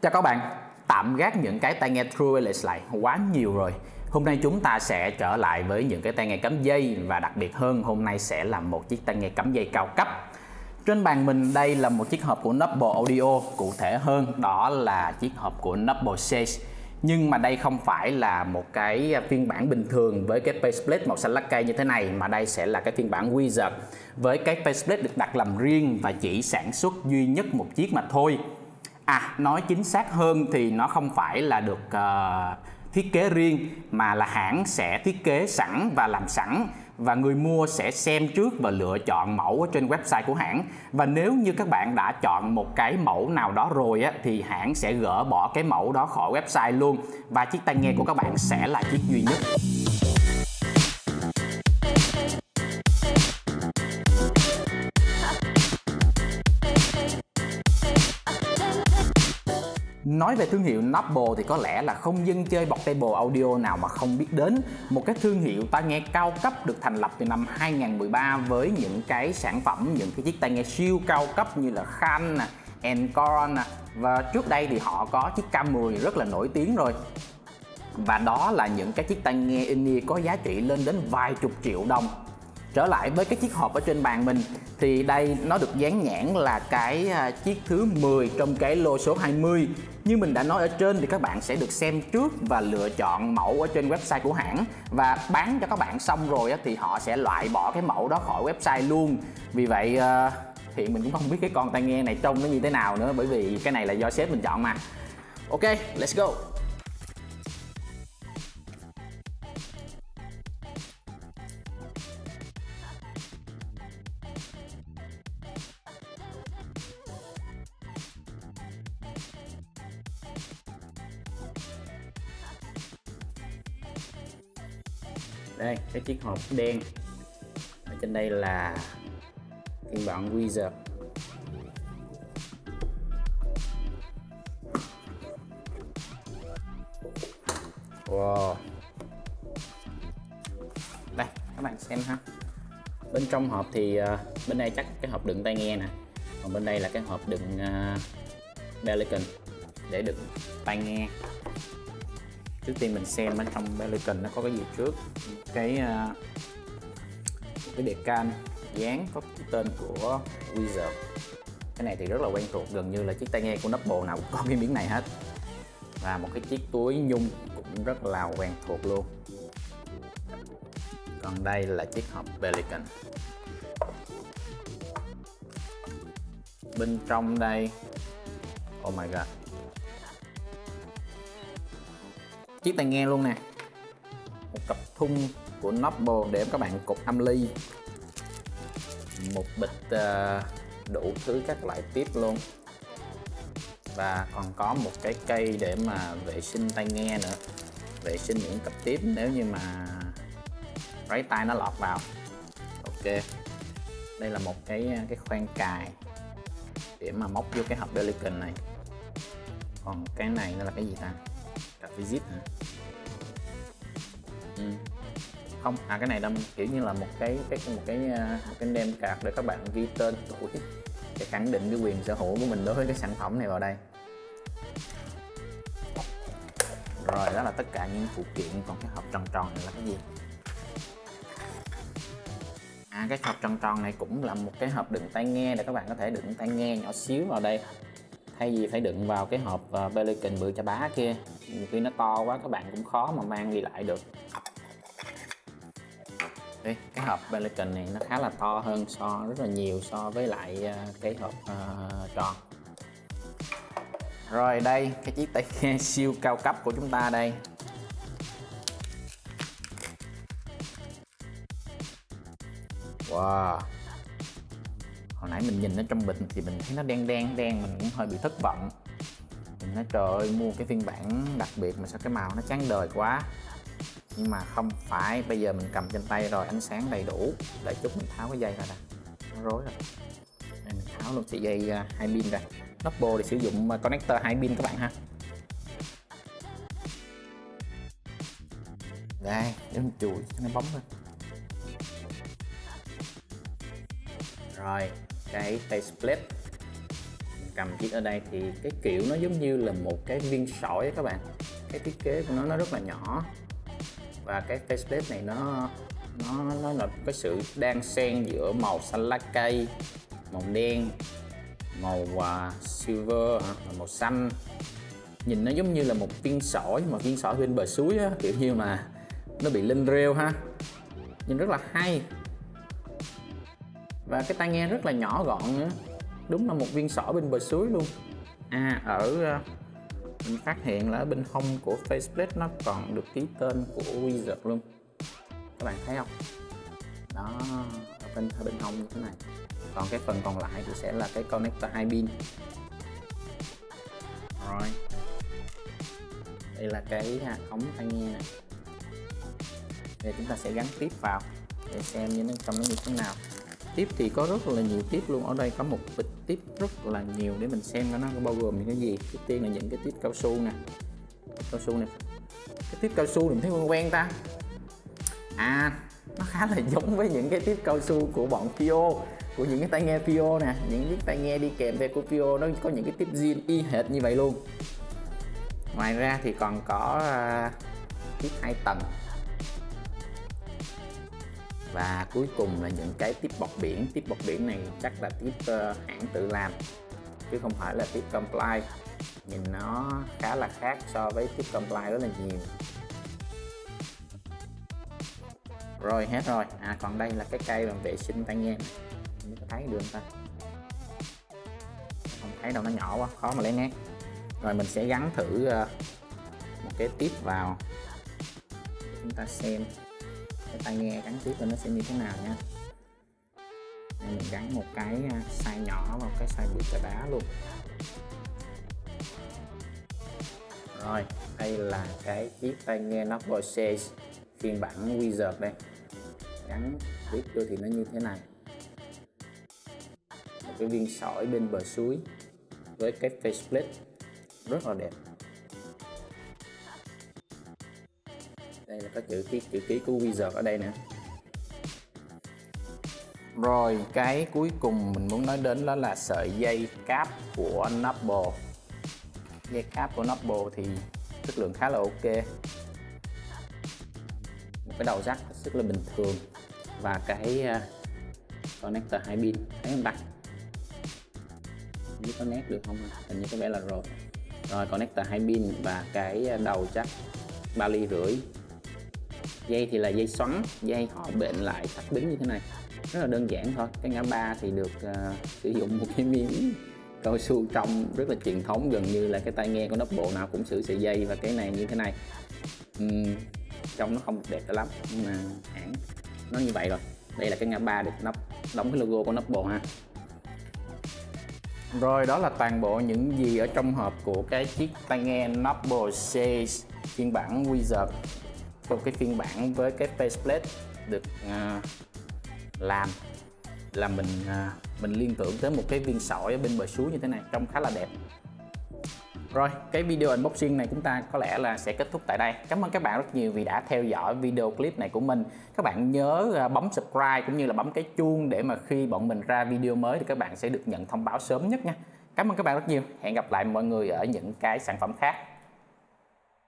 Chào các bạn, tạm gác những cái tai nghe True Wireless lại quá nhiều rồi. Hôm nay chúng ta sẽ trở lại với những cái tai nghe cắm dây, và đặc biệt hơn hôm nay sẽ là một chiếc tai nghe cắm dây cao cấp. Trên bàn mình đây là một chiếc hộp của Noble Audio, cụ thể hơn đó là chiếc hộp của Noble Sage. Nhưng mà đây không phải là một cái phiên bản bình thường với cái faceplate màu xanh lá cây như thế này, mà đây sẽ là cái phiên bản Wizard với cái faceplate được đặt làm riêng và chỉ sản xuất duy nhất một chiếc mà thôi. Nói chính xác hơn thì nó không phải là được thiết kế riêng, mà là hãng sẽ thiết kế sẵn và làm sẵn, và người mua sẽ xem trước và lựa chọn mẫu ở trên website của hãng. Và nếu như các bạn đã chọn một cái mẫu nào đó rồi thì hãng sẽ gỡ bỏ cái mẫu đó khỏi website luôn, và chiếc tai nghe của các bạn sẽ là chiếc duy nhất. Nói về thương hiệu Noble thì có lẽ là không dân chơi portable audio nào mà không biết đến. Một cái thương hiệu tai nghe cao cấp được thành lập từ năm 2013 với những cái sản phẩm, những cái chiếc tai nghe siêu cao cấp như là Khan, Encore, và trước đây thì họ có chiếc K10 rất là nổi tiếng rồi. Và đó là những cái chiếc tai nghe in-ear có giá trị lên đến vài chục triệu đồng. Trở lại với cái chiếc hộp ở trên bàn mình thì đây nó được dán nhãn là cái chiếc thứ 10 trong cái lô số 20. Như mình đã nói ở trên thì các bạn sẽ được xem trước và lựa chọn mẫu ở trên website của hãng, và bán cho các bạn xong rồi thì họ sẽ loại bỏ cái mẫu đó khỏi website luôn. Vì vậy hiện mình cũng không biết cái con tai nghe này trông nó như thế nào nữa, bởi vì cái này là do sếp mình chọn mà. Ok, let's go. Đây, cái chiếc hộp đen ở trên đây là phiên bản Wizard. Wow. Đây, các bạn xem ha. Bên trong hộp thì bên đây chắc cái hộp đựng tai nghe nè, còn bên đây là cái hộp đựng Pelican để đựng tai nghe. Trước tiên mình xem bên trong Pelican nó có cái gì trước. Cái decal dán có cái tên của Wizard. Cái này thì rất là quen thuộc, gần như là chiếc tai nghe của Noble nào cũng có cái miếng này hết. Và một cái chiếc túi nhung cũng rất là quen thuộc luôn. Còn đây là chiếc hộp Pelican. Bên trong đây, oh my god, chiếc tai nghe luôn nè, một cặp thun của Noble để các bạn cột âm ly, một bịch đủ thứ các loại tiếp luôn, và còn có một cái cây để mà vệ sinh tai nghe nữa, vệ sinh những cặp tiếp nếu như mà ráy tai nó lọt vào. Ok, đây là một cái khoang cài để mà móc vô cái hộp Pelican này. Còn cái này nó là cái gì ta? Cặp visit hả? Không, cái này là kiểu như là một cái name card để các bạn ghi tên, tuổi, để khẳng định cái quyền sở hữu của mình đối với cái sản phẩm này vào đây. Rồi, đó là tất cả những phụ kiện. Còn cái hộp tròn tròn này là cái gì? Cái hộp tròn tròn này cũng là một cái hộp đựng tai nghe để các bạn có thể đựng tai nghe nhỏ xíu vào đây, thay vì phải đựng vào cái hộp Pelican bự chà bá kia. Nhiều khi nó to quá các bạn cũng khó mà mang đi lại được. Đây, cái hộp Pelican này nó khá là to hơn rất là nhiều so với lại cái hộp tròn. Rồi đây, cái chiếc tai nghe siêu cao cấp của chúng ta đây. Wow. Hồi nãy mình nhìn nó trong bịch thì mình thấy nó đen, mình cũng hơi bị thất vọng. Mình nói trời ơi, mua cái phiên bản đặc biệt mà sao cái màu nó chán đời quá. Nhưng mà không phải, bây giờ mình cầm trên tay rồi, ánh sáng đầy đủ. Đợi chút mình tháo cái dây ra, nó rối rồi. Đây, mình tháo luôn sợi dây 2 pin ra. Noble thì sử dụng connector 2 pin các bạn ha. Đây, để mình chùi cho nó bóng lên. Rồi, cái faceplate cầm chiếc ở đây thì cái kiểu nó giống như là một cái viên sỏi ấy các bạn. Cái thiết kế của nó rất là nhỏ, và cái faceplate này nó là cái sự đan xen giữa màu xanh lá cây, màu đen, màu silver và màu xanh. Nhìn nó giống như là một viên sỏi, mà viên sỏi bên bờ suối á, kiểu như mà nó bị lên rêu ha. Nhìn rất là hay. Và cái tai nghe rất là nhỏ gọn nữa, đúng là một viên sỏi bên bờ suối luôn. Mình phát hiện là ở bên hông của faceplate nó còn được ký tên của Wizard luôn, các bạn thấy không? Đó, ở bên hông như thế này. Còn cái phần còn lại thì sẽ là cái connector 2 pin. Rồi, đây là cái ống tai nghe này. Bây giờ chúng ta sẽ gắn tiếp vào để xem như nó trong nó như thế nào. Tiếp thì có rất là nhiều tiếp luôn. Ở đây có một bịch tiếp rất là nhiều để mình xem nó bao gồm những cái gì. Trước tiên là những cái tiếp cao su nè. Cao su này, cái tiếp cao su mình thấy quen quen ta. Nó khá là giống với những cái tiếp cao su của bọn FiiO, của những cái tai nghe FiiO nè. Những chiếc tai nghe đi kèm theo của FiiO nó có những cái tiếp zin y hệt như vậy luôn. Ngoài ra thì còn có tiếp 2 tầng. Và cuối cùng là những cái tiếp bọc biển. Tiếp bọc biển này chắc là tiếp hãng tự làm chứ không phải là tiếp Comply. Nhìn nó khá là khác so với tiếp Comply rất là nhiều. Rồi hết rồi. Còn đây là cái cây làm vệ sinh tai nghe này. Mình có thấy được không ta? Không thấy đâu, nó nhỏ quá, khó mà lấy nét. Rồi mình sẽ gắn thử một cái tiếp vào để chúng ta xem cái tai nghe gắn tiếp nó sẽ như thế nào nha. Đây, mình gắn một cái size nhỏ vào cái size bự chà đá luôn. Rồi, đây là cái chiếc tai nghe Noble Sage phiên bản Wizard đây. Gắn tiếp vô thì nó như thế này. Một cái viên sỏi bên bờ suối với cái faceplate rất là đẹp. Đây là có chữ ký của Wizard ở đây nữa. Rồi, cái cuối cùng mình muốn nói đến đó là sợi dây cáp của Noble. Dây cáp của Noble thì chất lượng khá là ok. Một cái đầu jack rất là bình thường. Và cái connector 2 pin, thấy không ta? Không biết có nét được không? Hình như có vẻ là rồi. Rồi, connector 2 pin và cái đầu jack 3,5 ly. Dây thì là dây xoắn, dây họ bện lại thắt đứng như thế này, rất là đơn giản thôi. Cái ngã ba thì được sử dụng một cái miếng cao su trong rất là truyền thống, gần như là cái tai nghe của Noble nào cũng sử sợi dây và cái này như thế này. Trông nó không đẹp lắm nhưng mà hãng nó như vậy rồi. Đây là cái ngã ba được đóng cái logo của Noble ha. Rồi, đó là toàn bộ những gì ở trong hộp của cái chiếc tai nghe Noble Sage phiên bản Wizard. Một cái phiên bản với cái faceplate được làm mình liên tưởng tới một cái viên sỏi ở bên bờ suối như thế này, trông khá là đẹp. Rồi, cái video unboxing này chúng ta có lẽ là sẽ kết thúc tại đây. Cảm ơn các bạn rất nhiều vì đã theo dõi video clip này của mình. Các bạn nhớ bấm subscribe cũng như là bấm cái chuông để mà khi bọn mình ra video mới thì các bạn sẽ được nhận thông báo sớm nhất nha. Cảm ơn các bạn rất nhiều. Hẹn gặp lại mọi người ở những cái sản phẩm khác.